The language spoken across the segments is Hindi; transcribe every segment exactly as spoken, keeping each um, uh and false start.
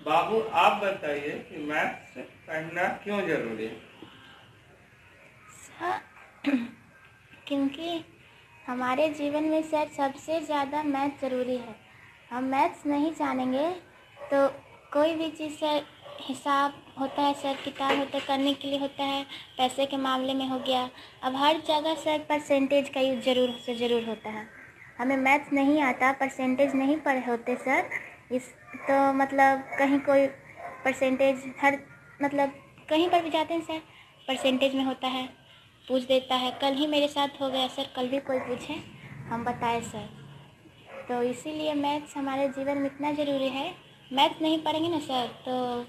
बाबू आप बताइए कि मैथ्स पढ़ना क्यों जरूरी है? सर क्योंकि हमारे जीवन में सर सबसे ज़्यादा मैथ ज़रूरी है। हम मैथ्स नहीं जानेंगे तो कोई भी चीज़ सर, हिसाब होता है सर, किताब होता है करने के लिए होता है, पैसे के मामले में हो गया, अब हर जगह सर परसेंटेज का यूज़ ज़रूर से ज़रूर होता है। हमें मैथ्स नहीं आता, परसेंटेज नहीं पढ़े होते सर, इस तो मतलब कहीं कोई परसेंटेज हर मतलब कहीं पर भी जाते हैं सर परसेंटेज में होता है, पूछ देता है। कल ही मेरे साथ हो गया सर, कल भी कोई पूछे हम बताए सर। तो इसीलिए मैथ्स हमारे जीवन में इतना ज़रूरी है। मैथ्स नहीं पढ़ेंगे ना सर तो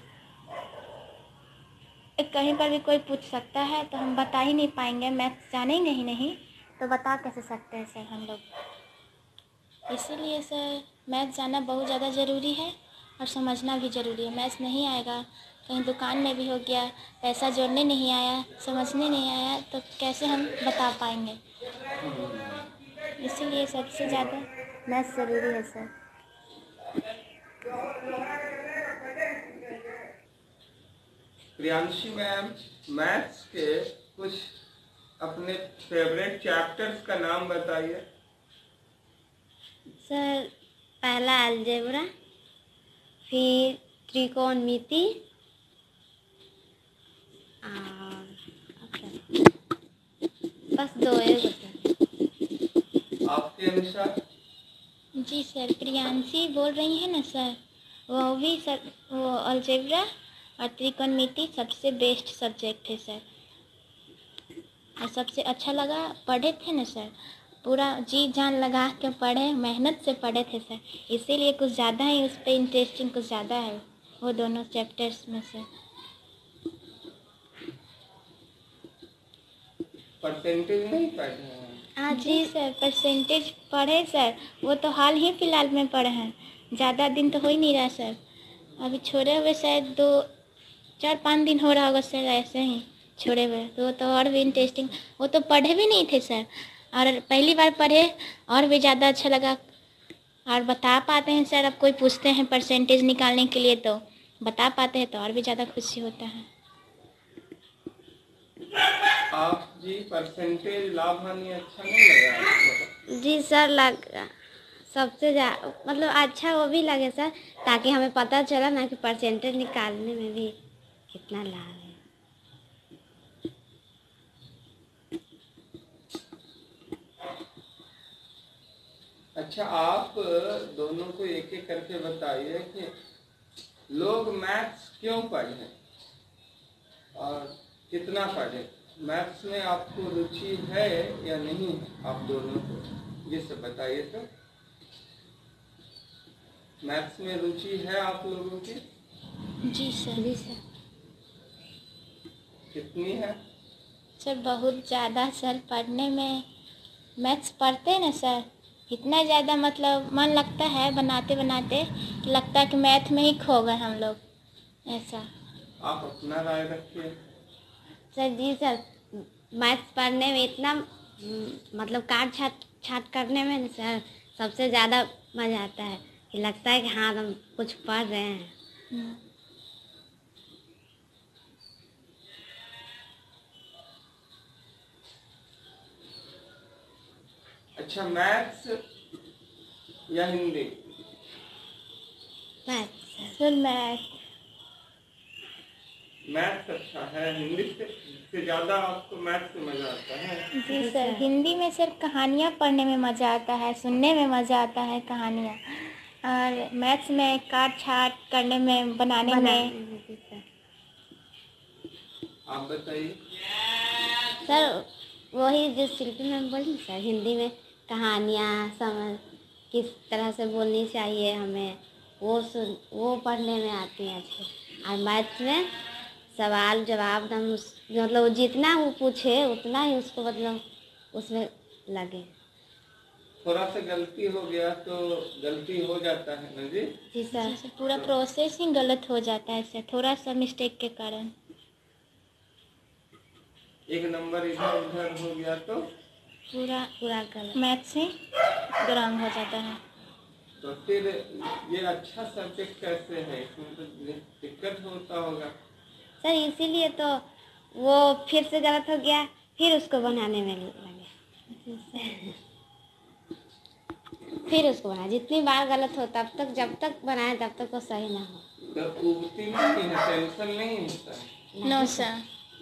कहीं पर भी कोई पूछ सकता है तो हम बता ही नहीं पाएंगे, मैथ्स जानेंगे ही नहीं तो बता कैसे सकते हैं सर हम लोग। इसीलिए सर मैथ्स जाना बहुत ज़्यादा ज़रूरी है और समझना भी ज़रूरी है। मैथ्स नहीं आएगा, कहीं दुकान में भी हो गया, पैसा जोड़ने नहीं आया, समझने नहीं आया तो कैसे हम बता पाएंगे। इसीलिए सबसे ज़्यादा मैथ्स ज़रूरी है सर। प्रियांशी मैम, मैथ्स के कुछ अपने फेवरेट चैप्टर्स का नाम बताइए। सर पहला अलजेब्रा, फिर त्रिकोणमिति और बस दो है सर। आपके अनुसार? जी सर, प्रियांशी बोल रही हैं ना सर, वो भी सर वो अलजेब्रा और त्रिकोणमिति सबसे बेस्ट सब्जेक्ट है सर, और सबसे अच्छा लगा। पढ़े थे ना सर, पूरा जी जान लगा के पढ़े, मेहनत से पढ़े थे सर, इसीलिए कुछ ज़्यादा ही उस पर इंटरेस्टिंग कुछ ज़्यादा है वो दोनों चैप्टर्स में से। परसेंटेज नहीं पढ़े हैं? हाँ जी सर, परसेंटेज पढ़े सर, वो तो हाल ही फिलहाल में पढ़े हैं, ज़्यादा दिन तो हो ही नहीं रहा सर, अभी छोड़े हुए शायद दो चार पाँच दिन हो रहा होगा सर, ऐसे ही छोड़े हुए। तो वो तो और भी इंटरेस्टिंग, वो तो पढ़े भी नहीं थे सर, और पहली बार पढ़े और भी ज़्यादा अच्छा लगा, और बता पाते हैं सर। अब कोई पूछते हैं परसेंटेज निकालने के लिए तो बता पाते हैं तो और भी ज़्यादा खुशी होता है। आप जी परसेंटेज लाभ हानि अच्छा नहीं लगा आपको? जी सर लगा, सबसे ज़्यादा मतलब अच्छा वो भी लगे सर, ताकि हमें पता चला ना कि परसेंटेज निकालने में भी कितना लाभ है। अच्छा, आप दोनों को एक एक करके बताइए कि लोग मैथ्स क्यों पढ़ें और कितना पढ़ें। मैथ्स में आपको रुचि है या नहीं, आप दोनों को ये सब बताइए। तो मैथ्स में रुचि है आप लोगों की? जी सर। जी सर। कितनी है? सर बहुत ज़्यादा सर, पढ़ने में मैथ्स पढ़ते हैं ना सर, इतना ज़्यादा मतलब मन लगता है बनाते बनाते कि लगता है कि मैथ में ही खो गए हम लोग, ऐसा। आप अपना राय रखिए। सर जी सर, मैथ्स पढ़ने में इतना मतलब काट छाट छाट करने में ना सर सबसे ज़्यादा मज़ा आता है कि लगता है कि हाँ हम कुछ पढ़ रहे हैं। अच्छा, मैथ्स या Hindi? Maths sir math. Maths अच्छा है, हिंदी से, से ज़्यादा आपको मैथ्स से मज़ा आता है? जी सर, हिंदी में सर कहानियाँ पढ़ने में मज़ा आता है, सुनने में मज़ा आता है कहानियाँ, और मैथ्स में काट छाट करने में, बनाने में। आप बताइए। सर वही जो शिल्पी मैम बोली सर, हिंदी में कहानियाँ समझ किस तरह से बोलनी चाहिए हमें, वो सुन वो पढ़ने में आती हैं अच्छे। और मैथ्स में सवाल जवाब एकदम उस मतलब जितना वो पूछे उतना ही उसको मतलब उसमें लगे। थोड़ा सा गलती हो गया तो गलती हो जाता है ना जी? जी सर। जी सर, पूरा प्रोसेस ही गलत हो जाता है सर, थोड़ा सा मिस्टेक के कारण। एक नंबर इधर उधर हो गया तो पूरा पूरा गलत। मैथ से ग्राम हो जाता है। तो फिर ये अच्छा सब्जेक्ट कैसे है, इसमें तो दिक्कत होता होगा। सर इसीलिए तो वो फिर से गलत हो गया, फिर उसको बनाने में लगे। फिर उसको बनाए, जितनी बार गलत हो तब तक, जब तक बनाए तब तक वो सही ना हो। तो उगती नहीं है, टेंशन नहीं होता है। No sir.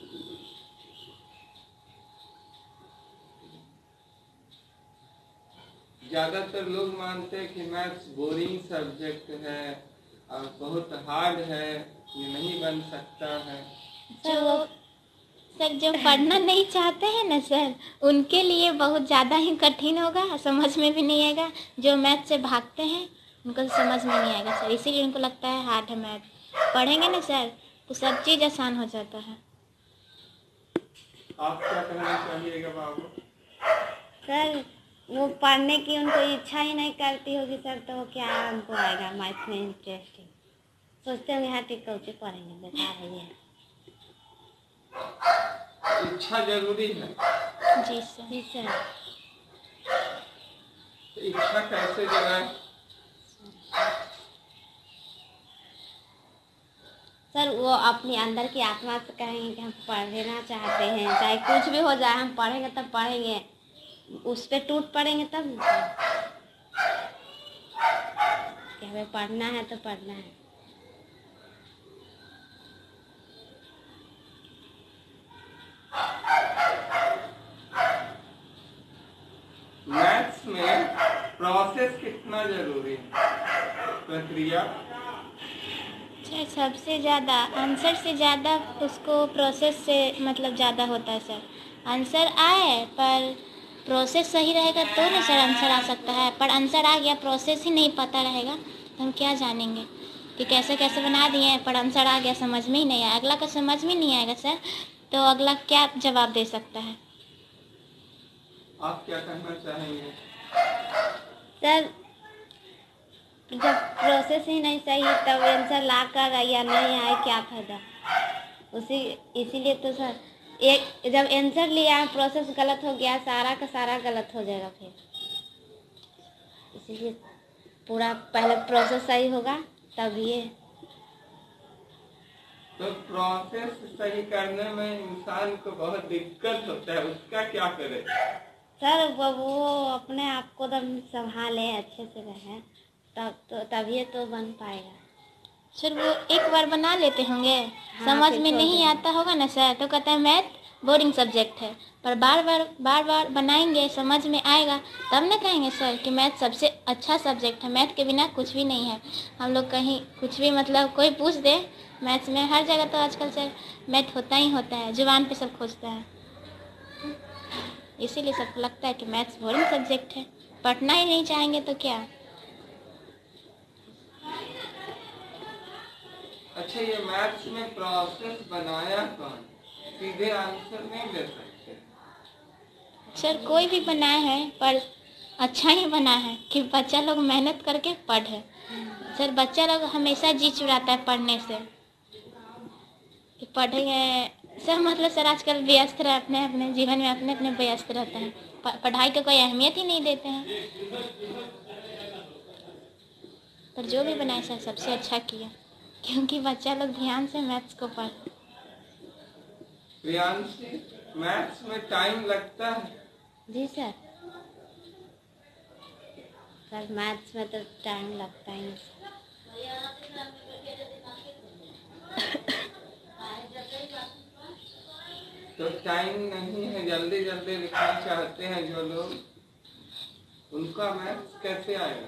ज्यादातर लोग मानते हैं कि मैथ्स बोरिंग सब्जेक्ट है और बहुत हार्ड है, ये नहीं बन सकता है। जो सर जो पढ़ना नहीं चाहते हैं ना सर, उनके लिए बहुत ज़्यादा ही कठिन होगा, समझ में भी नहीं आएगा। जो मैथ से भागते हैं उनको तो समझ में नहीं आएगा सर, इसीलिए उनको लगता है हार्ड है मैथ। पढ़ेंगे ना सर तो सब चीज़ आसान हो जाता है। आप क्या कहना चाहिएगा बाबू? सर वो पढ़ने की उनको इच्छा ही नहीं करती होगी सर, तो वो क्या उनको आएगा मैथ में इंटरेस्टिंग। सोचते होंगे हाँ ठीक है पढ़ेंगे, बेकार है ये। इच्छा जरूरी है। जी सर। जी सर। तो इच्छा कैसे जगाए? सर वो अपनी अंदर की आत्मा से कहेंगे कि हम पढ़ना चाहते हैं, चाहे कुछ भी हो जाए हम पढ़ेंगे, तब पढ़ेंगे, उस पर टूट पड़ेंगे तब कि हमें पढ़ना है तो पढ़ना है। मैथ्स में प्रोसेस कितना जरूरी है, प्रक्रिया? सर सबसे ज़्यादा आंसर से ज़्यादा उसको प्रोसेस से मतलब ज़्यादा होता है सर। आंसर आए पर प्रोसेस सही रहेगा तो ना सर आंसर आ सकता है, पर आंसर आ गया प्रोसेस ही नहीं पता रहेगा तो हम क्या जानेंगे कि कैसे कैसे बना दिए हैं, पर आंसर आ गया समझ में ही नहीं आया, अगला का समझ में नहीं आएगा सर, तो अगला क्या जवाब दे सकता है। आप क्या कहना चाहेंगे? सर जब प्रोसेस ही नहीं सही तब आंसर ला कर या नहीं आए क्या फायदा। उसी इसीलिए तो सर एक जब आंसर लिया प्रोसेस गलत हो गया, सारा का सारा गलत हो जाएगा फिर। इसीलिए पूरा पहले प्रोसेस सही होगा तब ये। तो प्रोसेस सही करने में इंसान को बहुत दिक्कत होता है, उसका क्या करे? सर वो वो अपने आप को एकदम संभाले, अच्छे से रहे, तब तो तभी तो बन पाएगा। सर वो एक बार बना लेते होंगे, हाँ, समझ फिर में छोड़ नहीं देंगे। आता होगा ना सर, तो कहता है मैथ बोरिंग सब्जेक्ट है, पर बार बार बार बार बनाएंगे समझ में आएगा तब ना कहेंगे सर कि मैथ सबसे अच्छा सब्जेक्ट है, मैथ के बिना कुछ भी नहीं है। हम लोग कहीं कुछ भी मतलब कोई पूछ दे मैथ्स में, हर जगह तो आजकल सर मैथ होता ही होता है, जुबान पे सब खोजता है, इसीलिए सबको लगता है कि मैथ्स बोरिंग सब्जेक्ट है, पढ़ना ही नहीं चाहेंगे तो क्या। अच्छा ये मैथ्स में प्रोसेस बनाया कौन? सीधे आंसर नहीं दे सकते। सर कोई भी बनाया है पर अच्छा ही बना है कि बच्चा लोग मेहनत करके पढ़े। सर बच्चा लोग हमेशा जी चुराता है पढ़ने से कि पढ़ेंगे सर, मतलब सर आजकल व्यस्त रहे अपने अपने जीवन में, अपने अपने व्यस्त रहते हैं, पढ़ाई को कोई अहमियत ही नहीं देते हैं। पर जो भी बनाए सर सबसे अच्छा किया, क्योंकि बच्चा लोग ध्यान से मैथ्स को पढ़। प्रियांशी मैथ्स में टाइम लगता है? जी सर। सर मैथ्स में तो टाइम लगता ही नहीं। तो टाइम नहीं है, जल्दी जल्दी लिखना चाहते हैं जो लोग, उनका मैथ्स कैसे आएगा?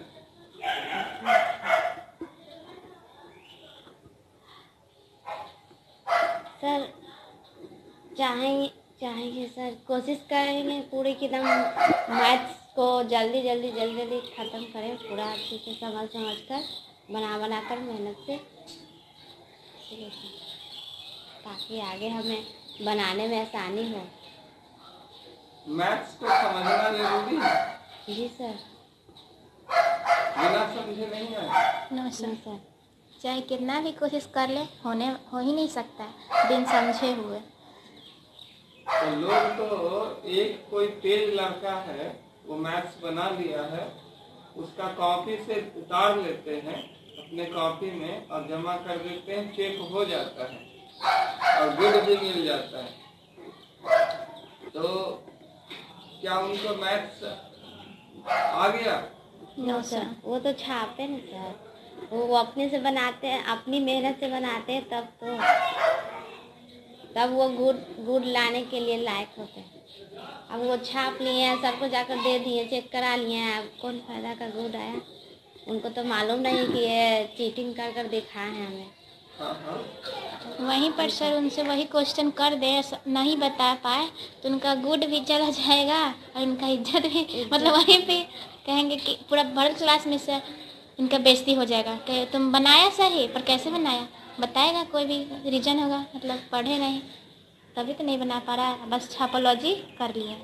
सर चाहेंगे चाहेंगे सर, कोशिश करेंगे पूरी की दम मैथ्स को जल्दी जल्दी जल्दी जल्दी ख़त्म करें, पूरा अच्छे से समझ समझ कर बना बना कर मेहनत से, ताकि आगे हमें बनाने में आसानी हो। मैथ्स को समझना जरूरी है? जी सर। बिना समझे नहीं है? नो जी सर, सर। चाहे कितना भी कोशिश कर ले होने हो ही नहीं सकता है बिन समझे हुए। तो लोग तो एक कोई तेज लड़का है वो मैथ्स बना लिया है उसका कॉपी से उतार लेते हैं अपने कॉपी में और जमा कर देते हैं, चेक हो जाता है और गुड भी मिल जाता है। तो क्या उनको मैथ्स आ गया? नो सर, वो तो छापते ना सर, वो वो अपने से बनाते हैं, अपनी मेहनत से बनाते हैं, तब तो तब वो गुड़ गुड़ लाने के लिए लायक होते हैं। अब वो छाप लिए हैं, सबको जाकर दे दिए, चेक करा लिए हैं, अब कौन फायदा का गुड़ आया? उनको तो मालूम नहीं कि ये चीटिंग कर कर दिखाए हैं हमें। हाँ हाँ। वहीं पर सर उनसे वही क्वेश्चन कर दे, नहीं बता पाए तो उनका गुड भी चला जाएगा और उनका इज्जत भी, मतलब वहीं पे कहेंगे कि पूरा वर्ल्ड क्लास में सर इनका बेइज्जती हो जाएगा कि तुम बनाया सही पर कैसे बनाया, बताएगा कोई भी रीजन होगा, मतलब पढ़े नहीं तभी तो नहीं बना पा रहा है, बस छापोलॉजी कर लिया।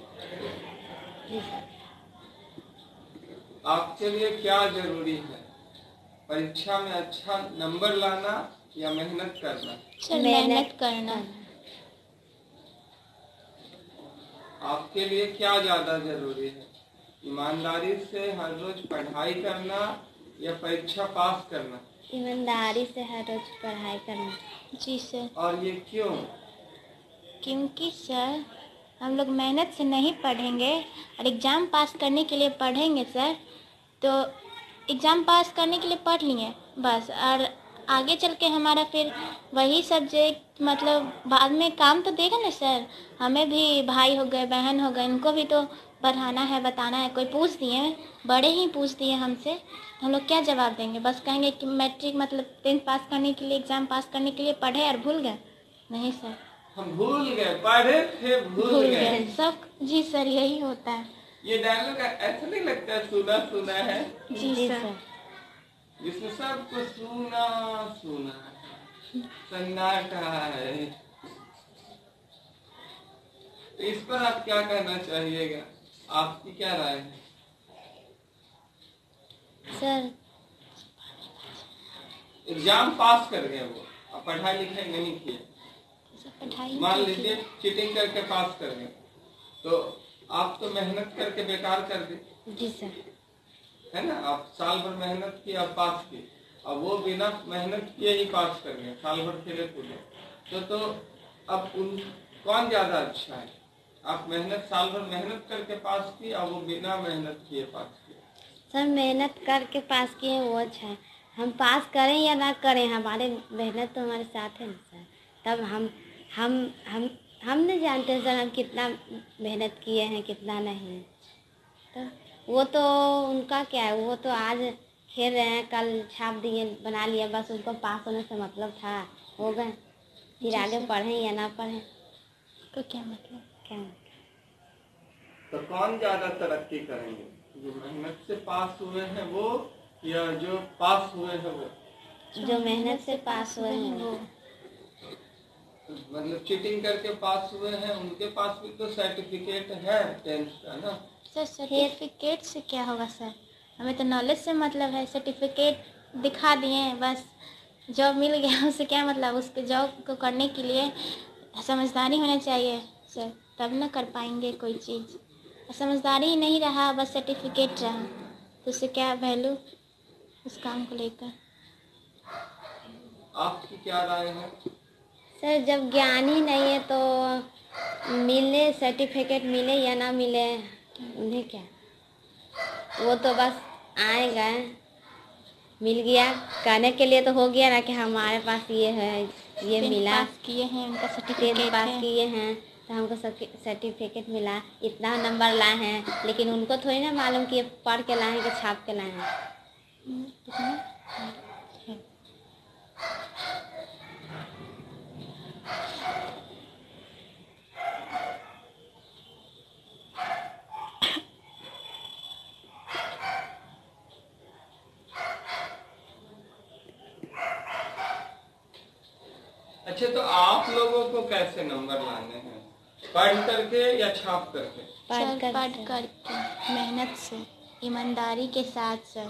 आपके लिए क्या जरूरी है, परीक्षा में अच्छा नंबर लाना या मेहनत करना? सर मेहनत करना। आपके लिए क्या ज्यादा जरूरी है, ईमानदारी से हर रोज पढ़ाई करना या परीक्षा पास करना? ईमानदारी से हर रोज पढ़ाई करना। जी सर। और ये क्यों? क्योंकि सर हम लोग मेहनत से नहीं पढ़ेंगे और एग्ज़ाम पास करने के लिए पढ़ेंगे सर, तो एग्ज़ाम पास करने के लिए पढ़ लिए बस, और आगे चल के हमारा फिर वही सब्जेक्ट मतलब बाद में काम तो देगा ना सर। हमें भी भाई हो गए, बहन हो गए, इनको भी तो पढ़ाना है, बताना है। कोई पूछ दिए, बड़े ही पूछ दिए हमसे, तो हम लोग क्या जवाब देंगे? बस कहेंगे कि मैट्रिक मतलब टेंथ पास करने के लिए, एग्ज़ाम पास करने के लिए पढ़े और भूल गए? नहीं सर, हम भूल गए, पढ़े थे भूल, भूल गए गए सब। जी सर, यही होता है। ये डायलॉग ऐसा नहीं लगता सुना सुना है? जी सर। जिसमें सबको सुना सुना है, सन्नाटा है। तो इस पर आप क्या कहना चाहिएगा, आपकी क्या राय है? सर एग्जाम पास कर गए वो, अब पढ़ाई लिखाई नहीं किए, पढ़ाई मान लीजिए चीटिंग करके पास कर गए, तो आप तो मेहनत करके बेकार कर दी। जी सर। है ना, आप साल भर मेहनत की, आप पास किए, अब वो बिना मेहनत किए ही पास कर गए, साल भर खेले कूदे, तो तो अब उन कौन ज्यादा अच्छा है? आप मेहनत साल भर मेहनत करके पास की और वो बिना मेहनत किए पास किए। सर मेहनत करके पास किए वो अच्छा है, हम पास करें या ना करें, हमारे मेहनत तो हमारे साथ है ना सर। तब हम हम हम हम नहीं जानते सर हम कितना मेहनत किए हैं कितना नहीं। तो वो तो उनका क्या है, वो तो आज खेल रहे हैं, कल छाप दिए, बना लिया, बस उनको पास होने से मतलब था, हो गए। फिर आगे पढ़ें या ना पढ़ें तो क्या मतलब? क्या तो कौन ज्यादा तरक्की करेंगे, जो मेहनत से पास हुए हैं वो या जो पास हुए हैं वो? जो मेहनत से पास हुए हैं वो। मतलब चीटिंग करके पास हुए हैं उनके पास भी तो सर्टिफिकेट है टेंथ का ना सर। सर्टिफिकेट से क्या होगा सर, हमें तो नॉलेज से मतलब है। सर्टिफिकेट दिखा दिए बस, जॉब मिल गया उससे क्या मतलब? उसके जॉब को करने के लिए समझदारी होना चाहिए सर, तब ना कर पाएंगे कोई चीज़। समझदारी ही नहीं रहा, बस सर्टिफिकेट रहा, तो उससे क्या वैल्यू उस काम को लेकर? आपकी क्या राय है? सर जब ज्ञान ही नहीं है तो मिले सर्टिफिकेट मिले या ना मिले उन्हें क्या, वो तो बस आएगा, मिल गया कहने के लिए तो हो गया ना कि हमारे पास ये है, ये मिला, पास किए हैं, उनका टेंथ सर्टिफिकेट पास है। किए हैं तो हमको सर्टिफिकेट मिला, इतना नंबर लाए हैं, लेकिन उनको थोड़ी ना मालूम कि ये पढ़ के लाए हैं कि छाप के लाए हैं। अच्छा, तो आप लोगों को कैसे नंबर लाने हैं, पढ़ करके या छाप करके? सर पढ़ करके, मेहनत से, ईमानदारी के साथ सर।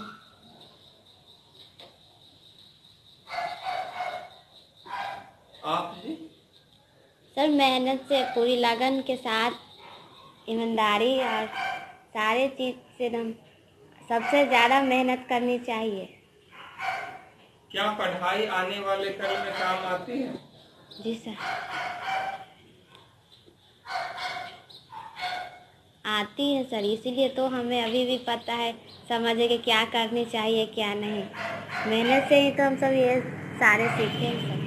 आप जी? सर मेहनत से, पूरी लगन के साथ, ईमानदारी और सारे चीज़ से हम सबसे ज़्यादा मेहनत करनी चाहिए। क्या पढ़ाई आने वाले कल में काम आती है? जी सर, आती है सर, इसीलिए तो हमें अभी भी पता है, समझे कि क्या करनी चाहिए क्या नहीं। मेहनत से ही तो हम सब ये सारे सीखे हैं सर।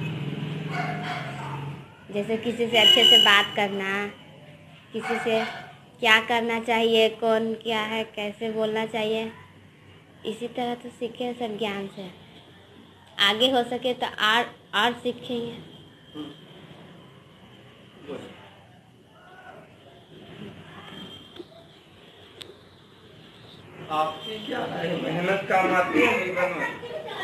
जैसे किसी से अच्छे से बात करना, किसी से क्या करना चाहिए, कौन क्या है, कैसे बोलना चाहिए, इसी तरह तो सीखे हैं सर ज्ञान से। आगे हो सके तो और और सीखेंगे। आपकी क्या है, मेहनत काम आती है जीवन में?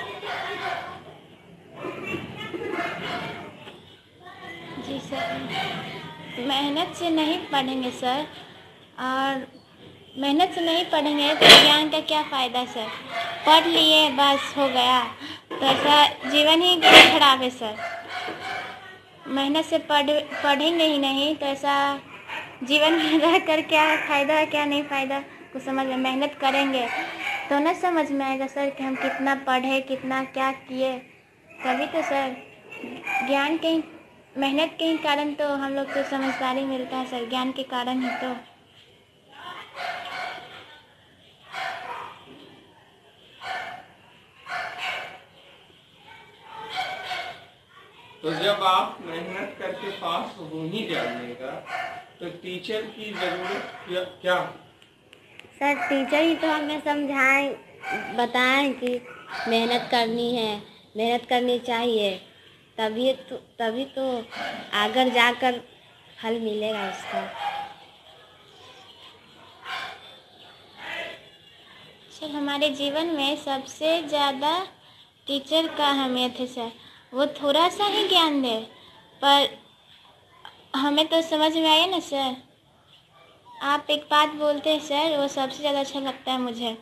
जी सर, मेहनत से नहीं पढ़ेंगे सर, और मेहनत से नहीं पढ़ेंगे तो ज्ञान का क्या फ़ायदा सर। पढ़ लिए बस हो गया तो ऐसा जीवन ही खराब है सर। मेहनत से पढ़ पढ़ेंगे ही नहीं तो ऐसा जीवन में रह कर क्या फ़ायदा है क्या नहीं फ़ायदा कुछ समझ में। मेहनत करेंगे तो ना समझ में आएगा सर कि हम कितना पढ़े, कितना क्या किए, तभी तो सर ज्ञान के ही, मेहनत के ही कारण तो हम लोग को समझदारी मिलता है सर, ज्ञान के कारण ही तो। तो जब आप मेहनत करके पास हो ही जाइएगा तो टीचर की जरूरत क्या, क्या? सर टीचर ही तो हमें समझाएं, बताएं कि मेहनत करनी है, मेहनत करनी चाहिए, तभी तो तभी तो आगे जाकर फल मिलेगा उसका। सर हमारे जीवन में सबसे ज़्यादा टीचर का अहमियत है सर। वो थोड़ा सा ही ज्ञान दे पर हमें तो समझ में आया ना सर। आप एक बात बोलते हैं सर, वो सबसे ज़्यादा अच्छा लगता है मुझे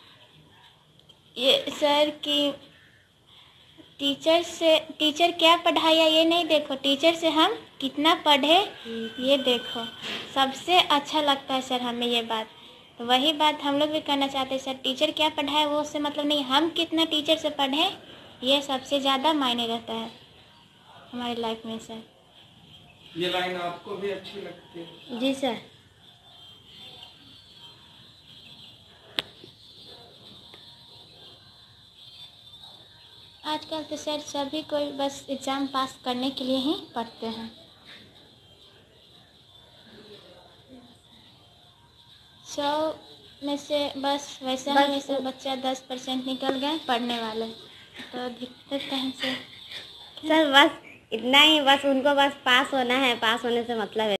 ये सर कि टीचर से टीचर क्या पढ़ाया ये नहीं देखो, टीचर से हम कितना पढ़े ये देखो। सबसे अच्छा लगता है सर हमें ये बात। तो वही बात हम लोग भी करना चाहते हैं सर। टीचर क्या पढ़ाए वो उससे मतलब नहीं, हम कितना टीचर से पढ़ें ये सबसे ज़्यादा मायने रहता है हमारी लाइफ में सर। ये लाइन आपको भी अच्छी लगती है? जी सर। आजकल तो सर सभी कोई बस एग्ज़ाम पास करने के लिए ही पढ़ते हैं। सौ में से बस वैसा ही वैसा बच्चा दस परसेंट निकल गए पढ़ने वाले, तो दिक्कत कहीं से। सर बस इतना ही, बस उनको बस पास होना है, पास होने से मतलब है।